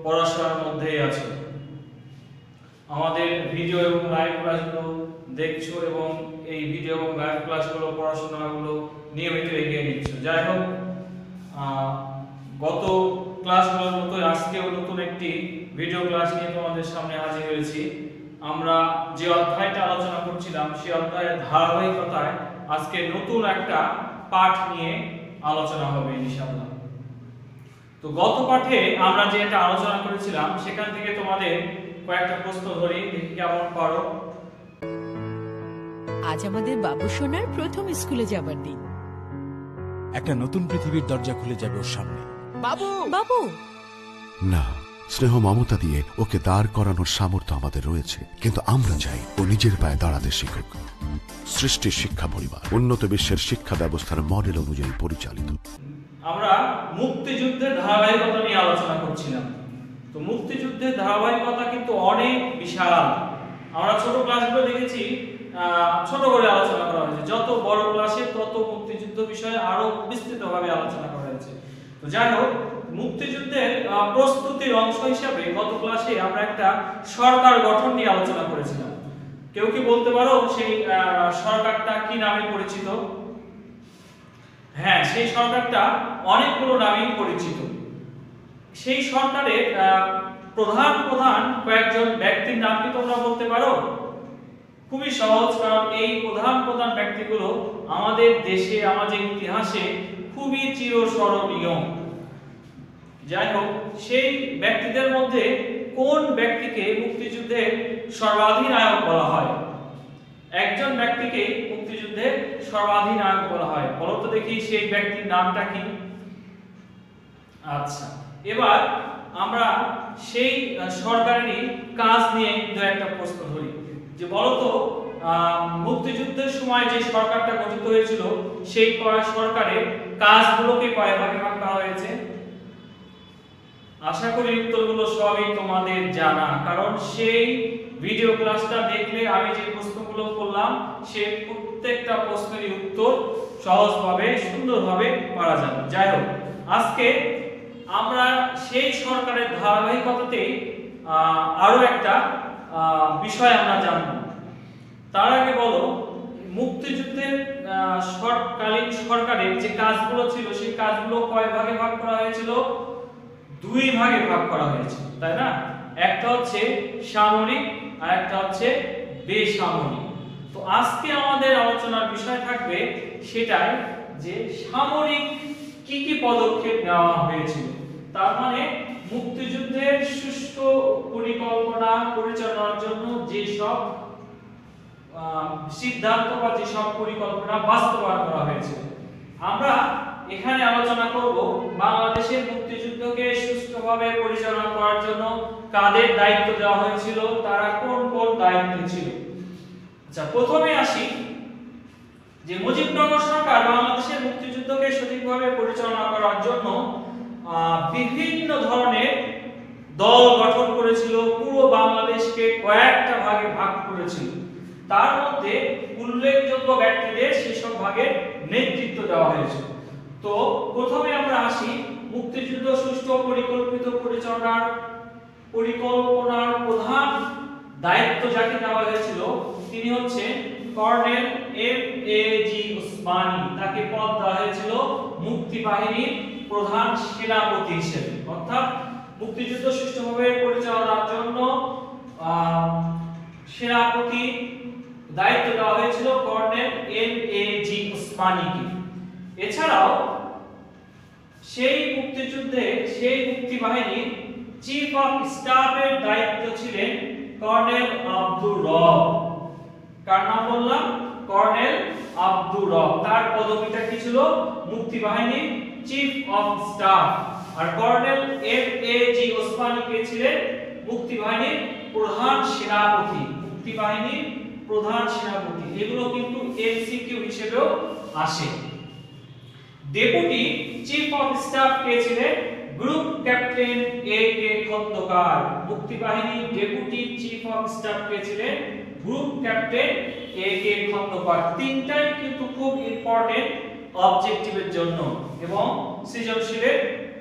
পড়াশোনার মধ্যেই আছো, আমাদের ভিডিও এবং লাইভ ক্লাসগুলো দেখছো এবং এই ভিডিও এবং লাইভ ক্লাসগুলো পড়াশোনাগুলো নিয়মিত এগিয়ে নিচ্ছ। যাই হোক, গত ক্লাসগুলোর মতো আজকেও নতুন একটি ভিডিও ক্লাস নিয়ে তোমাদের সামনে হাজির হয়েছি। আমরা যে অধ্যায়টা আলোচনা করছিলাম সেই অধ্যায়ের ধারাবাহিকতায় আজকে নতুন একটা পাঠ নিয়ে আলোচনা হবে ইনশাআল্লাহ। তো গত পাঠে আমরা যেটা আলোচনা করেছিলাম সেখান থেকে তোমাদের কয়েকটা প্রশ্ন ধরি, দেখি কেমন পারো। আজ আমাদের বাবু সোনার প্রথম স্কুলে যাবার দিন। একটা নতুন পৃথিবীর দরজা খুলে যাবে ওর সামনে। বাবু বাবু না, স্নেহ মমতা দিয়ে ওকে দাঁড় করানোর সামর্থ্য আমাদের রয়েছে, কিন্তু আমরা চাই ও নিজের পায়ে দাঁড়াতে শিখুক। সৃষ্টির শিক্ষা পরিবার উন্নত বিশ্বের শিক্ষা ব্যবস্থার মডেল অনুযায়ী পরিচালিত। আমরা মুক্তিযুদ্ধের ধারাবাহিকতা নিয়ে আলোচনা করছিলাম। তো মুক্তিযুদ্ধের ধারাবাহিকতা কিন্তু অনেক বিশাল। আমরা ছোট ক্লাসগুলো দেখেছি, ছোট করে আলোচনা করা হয়েছে। যত বড় ক্লাসে তত মুক্তিযুদ্ধ বিষয়ে আরো বিস্তৃতভাবে আলোচনা করা হয়েছে। তো যাই হোক, মুক্তিযুদ্ধের প্রস্তুতির অংশ হিসাবে গত ক্লাসে আমরা একটা সরকার গঠন নিয়ে আলোচনা করেছিলাম। কেউ কি বলতে পারো সেই সরকারটা কি নামে পরিচিত? হ্যাঁ, সেই সরকারটা অনেকগুলো নামেই পরিচিত। সেই সরকারের প্রধান প্রধান কয়েকজন ব্যক্তির নাম কি তোমরা বলতে পারো? খুবই সহজ, কারণ এই প্রধান প্রধান ব্যক্তিগুলো আমাদের দেশে, আমাদের ইতিহাসে খুবই চিরস্মরণীয়। যাই হোক, সেই ব্যক্তিদের মধ্যে কোন ব্যক্তিকে মুক্তিযুদ্ধের সর্বাধিনায়ক বলা হয়? একজন ব্যক্তিকে মুক্তিযুদ্ধের সর্বাধিনায়ক বলা হয়। বলো তো দেখি সেই ব্যক্তির নামটা কি? আচ্ছা, এবার আমরা সেই সরকারেরই কাজ নিয়ে দু একটা প্রশ্ন ধরি। যে বলতো মুক্তিযুদ্ধের সময় যে সরকারটা গঠিত হয়েছিল সেই সরকারের কাজগুলোকে কয় ভাগে ভাগ করা হয়েছে? আশা করি উত্তরগুলো সবই তোমাদের জানা, কারণ সেই ভিডিও ক্লাসটা দেখলে আমি যে প্রশ্নগুলো করলাম সেই প্রত্যেকটা প্রশ্নেরই উত্তর সহজভাবে সুন্দরভাবে পারা যাবে। যাই হোক, আজকে আমরা সেই সরকারের ধারাবাহিকতাতেই আরো একটা বিষয় আমরা জানব। তার আগে বলো, মুক্তিযুদ্ধের সরকালীন সরকারের যে কাজগুলো ছিল সেই কাজগুলো কয় ভাগে ভাগ করা হয়েছিল? দুই ভাগে ভাগ করা হয়েছে, তাই না? একটা হচ্ছে সামরিক আর একটা হচ্ছে বেসামরিক। তো আজকে আমাদের আলোচনার বিষয় থাকবে সেটাই, যে সামরিক কি কি পদক্ষেপ নেওয়া হয়েছিল। তার মানে মুক্তিযুদ্ধের সুষ্ঠু পরিকল্পনা পরিচালনার জন্য যে সব সিদ্ধান্ত বা যে সব পরিকল্পনা বাস্তবায়ন করা হয়েছে। আমরা এখানে আলোচনা করব বাংলাদেশের মুক্তিযুদ্ধকে সুষ্ঠুভাবে পরিচালনা করার জন্য কাদের দায়িত্ব দেওয়া হয়েছিল, তারা কোন কোন দায়িত্বে ছিল। আচ্ছা, প্রথমে আসি যে মুজিবনগর সরকার বাংলাদেশের মুক্তিযুদ্ধকে সঠিকভাবে পরিচালনা করার জন্য বিভিন্ন ধরনের দল গঠন করেছিল, পুরো বাংলাদেশকে কয়েকটা ভাগে ভাগ করেছিল। তার মধ্যে উল্লেখযোগ্য ব্যক্তিদের সেসব ভাগে নেতৃত্ব দেওয়া হয়েছিল। তো প্রথমে আমরা আসি মুক্তিযুদ্ধ সুষ্ঠু পরিকল্পিত পরিচালনার প্রধান দায়িত্ব যাকে দেওয়া হয়েছিল তিনি হচ্ছে কর্নেল এম.এ.জি. ওসমানী। তাকে পদ দেওয়া হয়েছিল মুক্তিবাহিনীর প্রধান সেনাপতি হিসেবে। অর্থাৎ মুক্তিযুদ্ধ সুষ্ঠুভাবে পরিচালনার জন্য সেনাপতি দায়িত্ব দেওয়া হয়েছিল কর্নেল এম.এ.জি. ওসমানীকে। এছাড়াও সেই মুক্তিযুদ্ধে সেই মুক্তিবাহিনীর চিফ অফ স্টাফের দায়িত্ব ছিলেন কর্নেল আব্দুর রব। কার নাম বললাম? কর্নেল আব্দুর রব। তার পদবিটা কি ছিল? মুক্তিবাহিনীর চিফ অফ স্টাফ। আর কর্নেল এম.এ.জি. ওসমানী কে ছিলেন মুক্তিবাহিনীর প্রধান সেনাপতি। মুক্তিবাহিনীর প্রধান সেনাপতি, এগুলো কিন্তু এমসিকিউ হিসেবেও আসে। ডেপুটি চিফ অফ স্টাফ কে ছিলেন? Group captain A K. খন্দকার। মুক্তিবাহিনীর ডেপুটি চিফ অফ স্টাফ কে ছিলেন? Group captain A K. খন্দকার। তিনটাই কিন্তু খুব ইম্পর্টেন্ট অবজেক্টিভের জন্য এবং সৃজনশীলের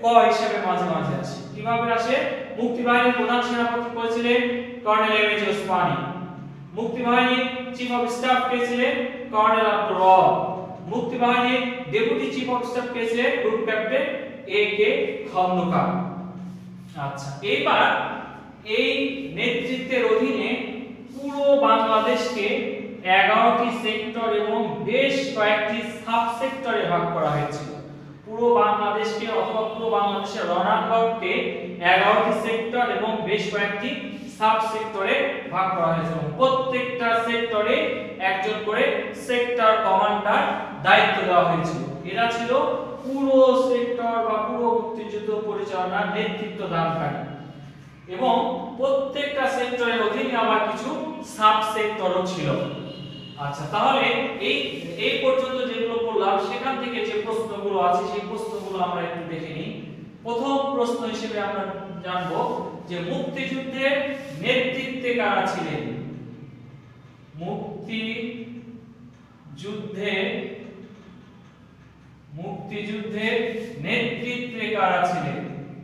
ক হিসেবে মাঝে মাঝে আসে। কিভাবে আসে? মুক্তিবাহিনীর প্রধান সেনাপতি কে ছিলেন? Colonel M A G Osmani. মুক্তিবাহিনীর চিফ অফ স্টাফ কে ছিলেন? কর্নেল আব্দুর রব। মুক্তিবাহিনীর ডেপুটি চিফ অফ স্টাফ কে ছিলেন? Group captain A K Khandakar. আচ্ছা, এইবার এই নেতৃত্বের অধীনে পুরো বাংলাদেশকে 11টি সেক্টর এবং বেশ কয়েকটি সাব সেক্টরে ভাগ করা হয়েছিল। পুরো বাংলাদেশকে অথবা পুরো বাংলাদেশের রণাঙ্গনকে 11টি সেক্টর এবং বেশ কয়েকটি সাব সেক্টরে ভাগ করা হয়েছিল। প্রত্যেকটা সেক্টরে একজন করে সেক্টর কমান্ডার দায়িত্ব দেওয়া হয়েছিল। এরা ছিল পুরো সেক্টর বা পুরো মুক্তিযুদ্ধ পরিচালনার নেতৃত্ব দানকারী এবং প্রত্যেকটা সেক্টরের অধীনে আবার কিছু সাব সেক্টরও ছিল। আচ্ছা, তাহলে এই পর্যন্ত যেগুলো পড়লাম সেখান থেকে যে প্রশ্নগুলো আছে সেই প্রশ্নগুলো আমরা একটু দেখে নিই। প্রথম প্রশ্ন হিসেবে আমরা জানব যে মুক্তিযুদ্ধের নেতৃত্বে কারা ছিলেন? মুক্তিযুদ্ধের নেতৃত্বে কারা ছিলেন?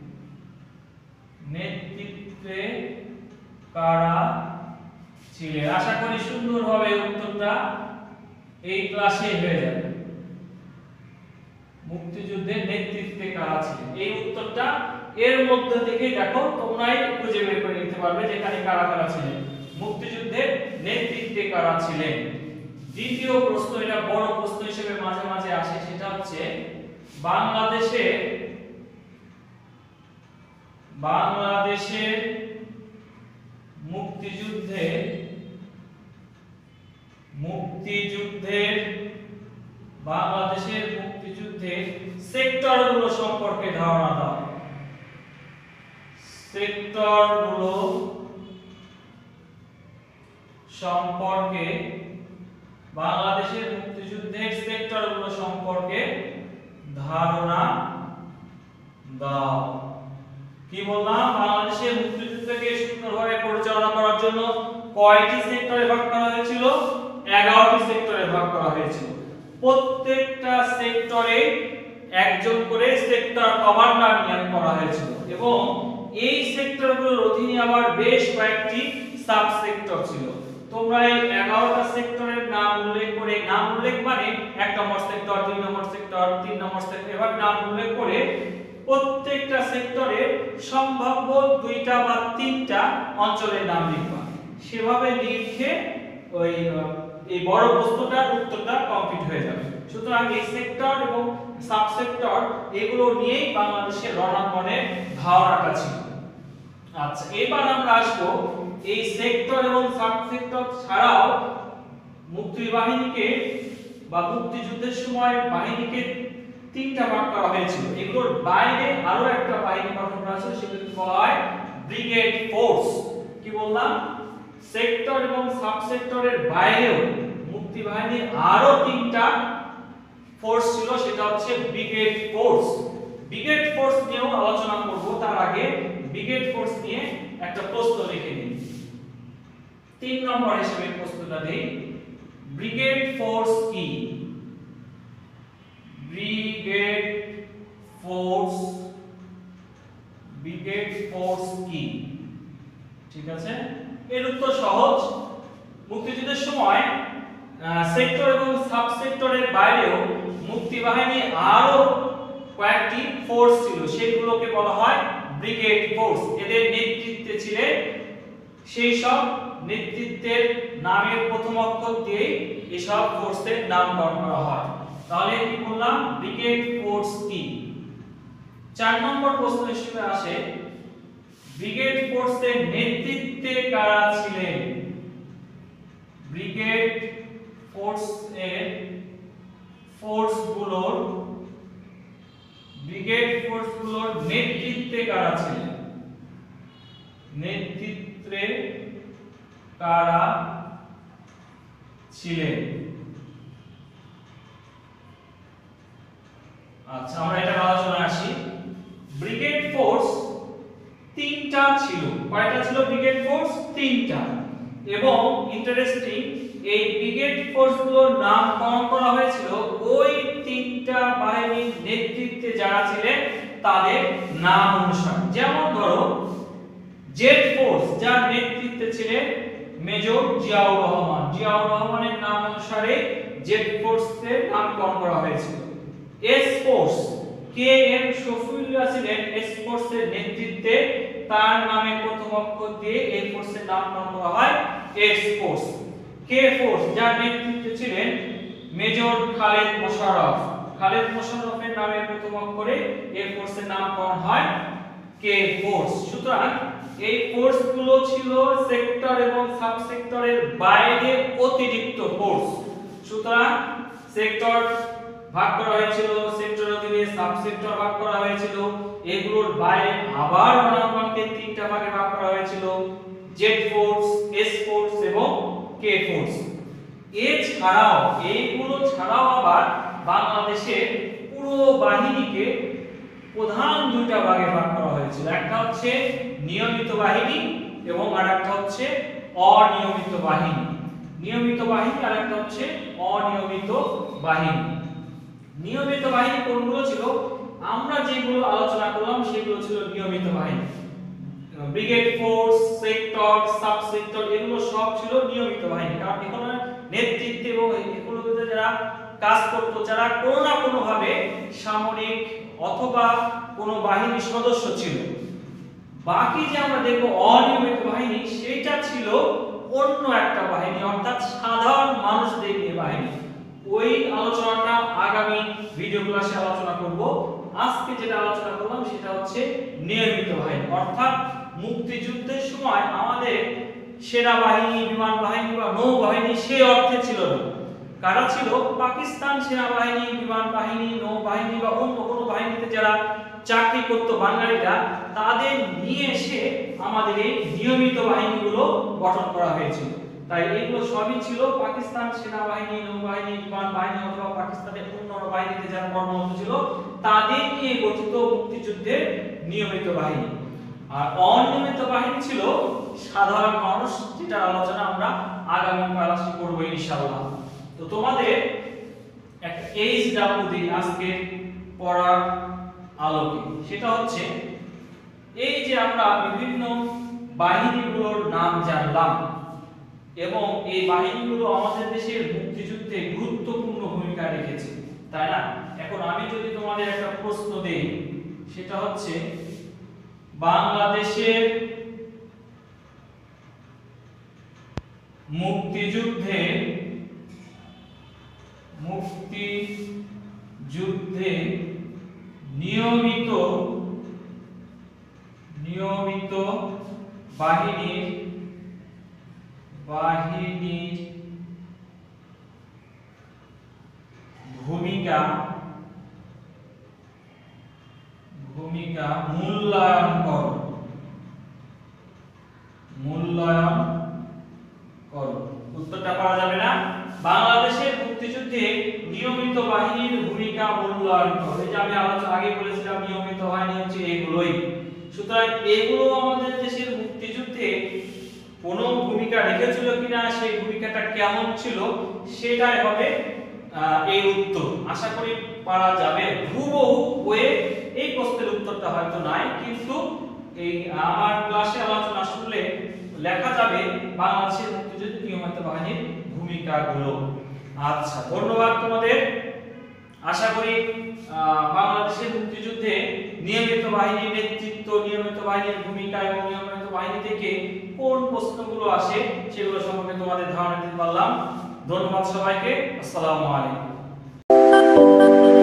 নেতৃত্বে কারা ছিলেন? আশা করি সুন্দরভাবে উত্তরটা এই ক্লাসে হয়ে যাবে। মুক্তিযুদ্ধের নেতৃত্বে কারা ছিলেন, এই উত্তরটা এর মধ্যে থেকে দেখো তোমরাই খুঁজে বের করে নিতে পারবে যেখানে কারা কারা ছিলেন। মুক্তিযুদ্ধের নেতৃত্বে কারা ছিলেন। দ্বিতীয় প্রশ্ন, এটা বড় প্রশ্ন হিসেবে মাঝে মাঝে আসে, সেটা হচ্ছে বাংলাদেশের মুক্তিযুদ্ধের সেক্টরগুলো সম্পর্কে ধারণা দাও। সেক্টরগুলো সম্পর্কে, বাংলাদেশের মুক্তিযুদ্ধের সেক্টরগুলো সম্পর্কে ধারণা দাও। কি বললাম? বাংলাদেশের মুক্তিযুদ্ধকে সুন্দরভাবে পরিচালনা করার জন্য কয়টি সেক্টরে ভাগ করা হয়েছিল? 11টি সেক্টরে ভাগ করা হয়েছিল। প্রত্যেকটা সেক্টরে একজন করে সেক্টর কমান্ডার নিয়োগ করা হয়েছিল এবং এই সেক্টরগুলোর অধীনে আবার বেশ কয়েকটি সাব সেক্টর ছিল। তোমরা এই 11টা সেক্টরের নাম উল্লেখ করে, নাম উল্লেখ মানে 1 number sector, 2 number sector, 3 number sector, এভাবে নাম উল্লেখ করে প্রত্যেকটা সেক্টরে সম্ভাব্য 2টা বা 3টা অঞ্চলের নাম লিখবা। সেভাবে লিখে ওই এই বড় প্রশ্নটার উত্তরটা কমপ্লিট হয়ে যাবে। সুতরাং এই সেক্টর এবং সাব সেক্টর এগুলো নিয়েই বাংলাদেশের রণাঙ্গনের ধারণাটা ছিল। আচ্ছা, এবার আমরা আসবো এই সেক্টর এবং সাব সেক্টর ছাড়াও মুক্তিবাহিনীকে বা মুক্তিযুদ্ধের সময় বাহিনীকে 3টা ভাগ করা হয়েছিল। এগুলোর বাইরে আরো একটা বাহিনী গঠন করা হয়েছিল, সেটাকে বলা হয় ব্রিগেড ফোর্স। কি বললাম? সেক্টর এবং সাব সেক্টরের বাইরেও মুক্তিবাহিনীর আরো 3টা ফোর্স ছিল, সেটা হচ্ছে ব্রিগেড ফোর্স। ব্রিগেড ফোর্স নিয়েও আলোচনা করব, তার আগে ব্রিগেড ফোর্স নিয়ে একটা প্রশ্ন লিখে নিই। 3 নম্বর হিসেবে প্রশ্নটা দেই, ব্রিগেড ফোর্স কি? ব্রিগেড ফোর্স কি? ঠিক আছে, এর উত্তর সহজ। মুক্তিযুদ্ধের সময় সেক্টর এবং সাব সেক্টরের বাইরেও মুক্তিবাহিনী আরো কয়েকটি ফোর্স ছিল, সেগুলোকে বলা হয় ব্রিগেড ফোর্স। এদের নেতৃত্বে ছিলেন, সেই সব নেতৃত্বের নামের প্রথম অক্ষর দিয়ে এসব ফোর্সের নামকরণ করা হয়। তাহলে কি বললাম? ব্রিগেড ফোর্স কি? 4 নম্বর প্রশ্ন হিসেবে আসে, ব্রিগেড ফোর্সের নেতৃত্বে কারা ছিলেন? ব্রিগেড ফোর্সের ফোর্সগুলোর নেতৃত্বে কারা ছিলেন? নেতৃত্বে কারা ছিলেন? আচ্ছা, আমরা এটা আলোচনা আসি। ব্রিগেড ফোর্স 3টা ছিল। কয়টা ছিল ব্রিগেড ফোর্স? 3টা। এবং ইন্টারেস্টিং, এই ব্রিগেড ফোর্সগুলোর নামকরণ করা হয়েছিল ওই 3টা বাহিনীর নেতৃত্বে যারা ছিলেন তাদের নাম অনুসারে। যেমন ধরো জেড ফোর্স, যার নেতৃত্বে ছিলেন মেজর জিয়াউর রহমান, জিয়াউর রহমানের নাম অনুসারে জেড ফোর্সের নামকরণ করা হয়েছিল। S force, K M Shafiullah ছিলেন এস ফোর্সের নেতৃত্বে, তার নামের প্রথম অক্ষর দিয়ে এই ফোর্সের নামকরণ করা হয় এস ফোর্স। কে ফোর্স, যার নেতৃত্বে ছিলেন মেজর খালেদ মোশাররফ, খালেদ মোশাররফের নামের প্রথম অক্ষরে এই ফোর্সের নামকরণ হয় কে ফোর্স। সুতরাং এই ফোর্সগুলো ছিল সেক্টর এবং সাবসেক্টরের বাইরে অতিরিক্ত ফোর্স। সুতরাং সেক্টর ভাগ করা হয়েছিল, সেক্টরের অধীনে সাবসেক্টর ভাগ করা হয়েছিল, এগুলোর বাইরে আবার অনামকে তিনটা ভাগে ভাগ করা হয়েছিল, জেড ফোর্স, এস ফোর্স এবং কে ফোর্স। এছাড়াও এইগুলো ছাড়াও আবার বাংলাদেশের পুরো বাহিনীকে প্রধান দুইটা ভাগে ভাগ করা হয়েছিল। একটা হচ্ছে নিয়মিত বাহিনী এবং আরেকটা হচ্ছে অনিয়মিত বাহিনী। নিয়মিত বাহিনী আর একটা হচ্ছে অনিয়মিত বাহিনী। নিয়মিত বাহিনী কোনগুলো ছিল? আমরা যেগুলো আলোচনা করলাম সেগুলো ছিল নিয়মিত বাহিনী। ব্রিগেড ফোর্স, সেক্টর, সাবসেক্টর এগুলো সব ছিল নিয়মিত বাহিনী। কারণ এখানে নেতৃত্বে এবং এগুলোতে যারা কাজ করত, যারা কোনো না কোনো ভাবে সামরিক অথবা কোনো বাহিনীর সদস্য ছিল। বাকি যে আমরা দেখব অনিয়মিত বাহিনী, সেটা ছিল অন্য একটা বাহিনী, অর্থাৎ সাধারণ মানুষদের নিয়ে বাহিনী। ওই আলোচনাটা আগামী ভিডিও ক্লাসে আলোচনা করব। আজকে যেটা আলোচনা করলাম সেটা হচ্ছে নিয়মিত বাহিনী, অর্থাৎ মুক্তিযুদ্ধের সময় আমাদের সেনাবাহিনী, বিমান বাহিনী বা নৌবাহিনী সেই অর্থে ছিল না। কারা ছিল? পাকিস্তান সেনাবাহিনী, বিমান বাহিনী, নৌবাহিনী বা অন্য কোনো বাহিনীতে যারা চাকরি করত বাঙালিরা, তাদের নিয়ে এসে আমাদের এই নিয়মিত বাহিনীগুলো গঠন করা হয়েছিল। তাই এগুলো সবই ছিল পাকিস্তান সেনাবাহিনী, নৌবাহিনী, বিমান বাহিনী অথবা পাকিস্তানের অন্যান্য বাহিনীতে যারা কর্মরত ছিল তাদের নিয়ে গঠিত মুক্তিযুদ্ধের নিয়মিত বাহিনী। আর অনিয়মিত বাহিনী ছিল সাধারণ মানুষ, যেটা আলোচনা আমরা আগামী ক্লাসে করব ইনশাআল্লাহ। তো তোমাদের একটা এইচডব্লিউ দিই আজকে পড়ার আলোকে, সেটা হচ্ছে এই যে আমরা বিভিন্ন বাহিনীগুলোর নাম জানলাম এবং এই বাহিনীগুলো আমাদের দেশের মুক্তিযুদ্ধে গুরুত্বপূর্ণ ভূমিকা রেখেছে, তাই না? এখন আমি যদি তোমাদের একটা প্রশ্ন দেই, সেটা হচ্ছে বাংলাদেশের মুক্তিযুদ্ধে নিয়মিত বাহিনীর ভূমিকা মূল্যায়ন করো। উত্তরটা পাওয়া যাবে না? বাংলাদেশের মুক্তিযুদ্ধে নিয়মিত বাহিনীর ভূমিকা মূল্যায়ন করো। এই যে আমি আগে বলেছিলাম নিয়মিত বাহিনী হচ্ছে এগুলোই। সুতরাং এগুলো আমাদের দেশের মুক্তিযুদ্ধে কোনো ভূমিকা রেখেছিল কিনা, সেই ভূমিকাটা কেমন ছিল, সেটাই হবে এই উত্তর। আশা করি পারা যাবে। হুবহু বইয়ে এই প্রশ্নের উত্তরটা হয়তো নাই, কিন্তু এই আমার ক্লাসে আলোচনা শুনলে লেখা যাবে বাংলাদেশের মুক্তিযুদ্ধে নিয়মিত বাহিনীর ভূমিকাগুলো। আচ্ছা, ধন্যবাদ তোমাদের। আশা করি বাংলাদেশের মুক্তিযুদ্ধে নিয়মিত বাহিনীর নেতৃত্ব, নিয়মিত বাহিনীর ভূমিকা এবং নিয়মিত বাহিনী থেকে কোন প্রশ্নগুলো আসে সেগুলো সম্পর্কে তোমাদের ধারণা দিতে পারলাম। ধন্যবাদ সবাইকে। আসসালামু আলাইকুম।